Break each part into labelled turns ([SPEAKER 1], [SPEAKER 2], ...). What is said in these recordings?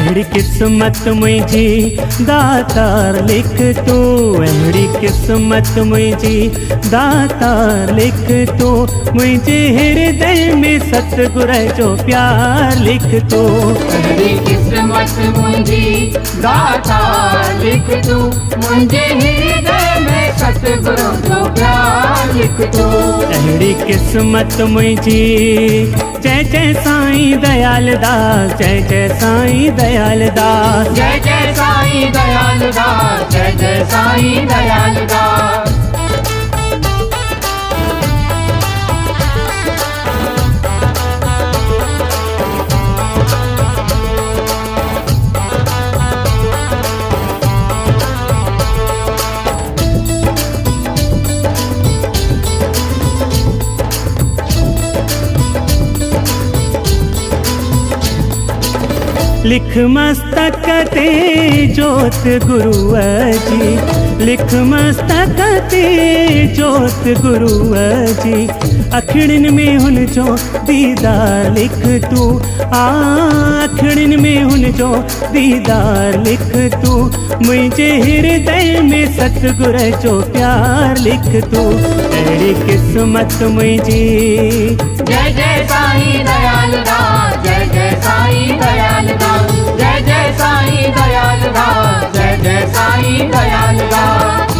[SPEAKER 1] अहिड़ी किस्मत मुंहिंजी दातार लिख तू, अहिड़ी किस्मत मुंहिंजी दातार लिख तू, मुंहिंजे हृदय में सतगुर जो प्यार लिख तू।
[SPEAKER 2] अहिड़ी किस्मत मुंहिंजी दातार लिख तू, मुंहिंजे हृदय में सतगुर जो प्यार लिख तू।
[SPEAKER 1] अहिड़ी किस्मत मुंहिंजी। जय जय साईं दयाल दास, जय जय साईं दयाल दास,
[SPEAKER 2] जय जय साईं दयाल दास, जय जय साईं दयाल दास।
[SPEAKER 1] लिख मस्तक ते जोत गुरुअ जी, लिख मस्तक ते जोत गुरुअ जी, अखिड़न में हुन जो दीदार लिख तू, अखिड़न में हुन जो दीदार लिख तू, मुझे हृदय में सतगुर जो प्यार लिख तू। अहिड़ी किस्मत मुझी।
[SPEAKER 2] जय जय साईं दयाल दास, जय जय साईं दयाल दास, जय जय साईं दयाल दास, जय जय साईं दयाल दास।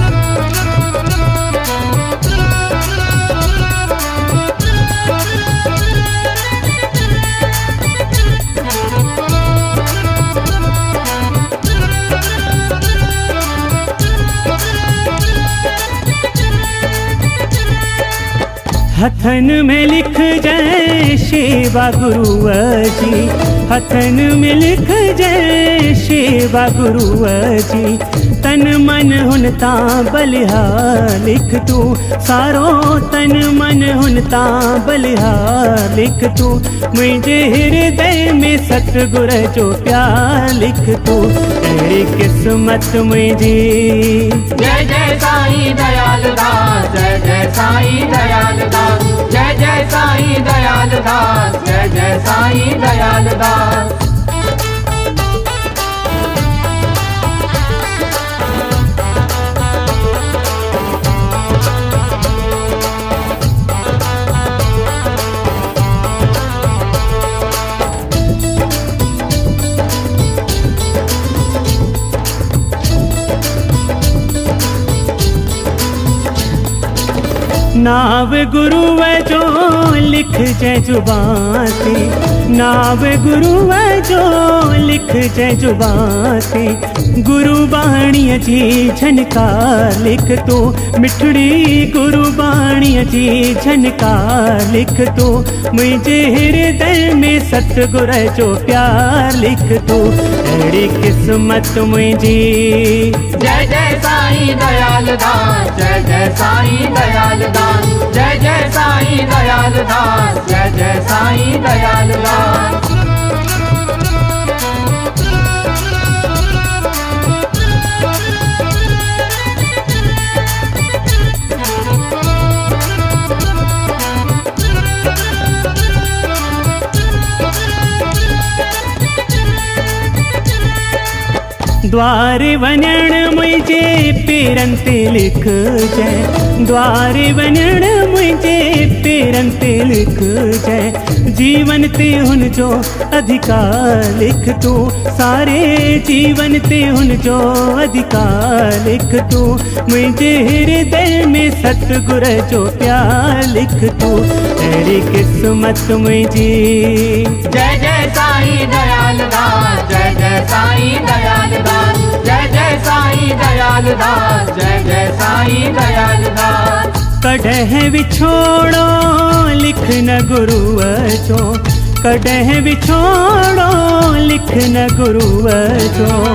[SPEAKER 1] हथन में लिख जय शेवा गुरुअ जी, हथन में लिख जय शेवा गुरुअ जी, तन मन हुन ता बलिहार लिख तू, सारो तन मन हुन ता बलिहार लिख तू, मुझे हृदय में सतगुर जो प्यार लिख तू। अहिड़ी किस्मत मुझी।
[SPEAKER 2] जय जय साईं दयाल दास, जय जय साईं दयाल दास, जय जय साईं दयाल दास, जय जय साईं दयाल दास।
[SPEAKER 1] नाव गुरुअ जो लिख जय जुबां ते, नाव गुरुअ जो लिख जय जुबां ते, गुरु बाणीअ जी झनकार लिख तू, मिठड़ी गुरु बाणीअ जी झनकार लिख तू, मुझे हृदय में सतगुर जो प्यार लिख तू। अहिड़ी किस्मत मुझी।
[SPEAKER 2] जय जय साईं दयाल दास, जय जय साईं दयाल दास, जय जय साईं दयाल दास, जय जय साईं दयाल दास।
[SPEAKER 1] द्वार वञण मुझे पेरन ते लिख जय, द्वार वञण मुझे पेरन ते लिख जय, जीवन ते हुन जो अधिकार लिख तू, सारे जीवन ते हुन जो अधिकार लिख तू, मुझे हृदय में सतगुर जो प्यार लिख तू। अहिड़ी किस्मत मुझी।
[SPEAKER 2] जय जय साईं दयाल दास, जय जय साईं दयाल दास, जय जय साईं दयाल दास, जय जय साईं दयाल दास।
[SPEAKER 1] कॾहिं विछोड़ो लिख न गुरुअ जो, कॾहिं विछोड़ो लिख न गुरुअ जो,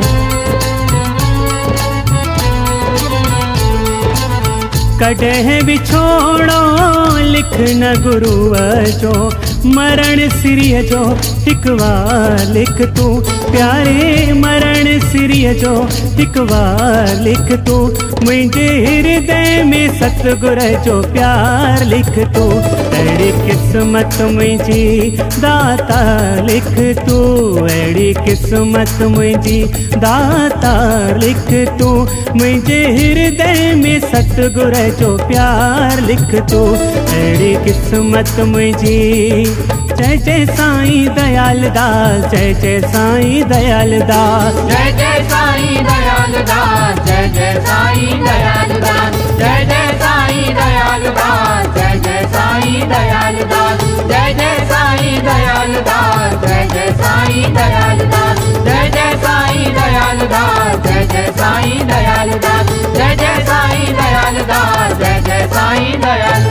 [SPEAKER 1] कॾहिं विछोड़ो लिख न गुरुअ जो, मरण सिरीअ जो हिकु वार लिख तू, प्यारे मरण सिरिय जो हिक बार लिख तू मुझे हृदय में सतगुर जो प्यार लिख तू अड़ी किस्मत मुझी दाता लिख तू अड़ी किस्मत मुझी दाता लिख तू मुझे हृदय में सतगुर जो प्यार लिख तू अड़ी किस्मत मुझी। जय जय साईं दयाल दास जय जय साईं दयाल दास
[SPEAKER 2] जय जय साईं दयाल दास जय जय साईं दयाल दास जय जय साईं दयाल दास जय जय साईं दयाल दास जय जय साईं दयाल दास जय जय साईं दयाल दास जय जय साईं दयाल दास जय जय साईं दयाल दास जय जय साईं दयाल दास जय जय साईं दयाल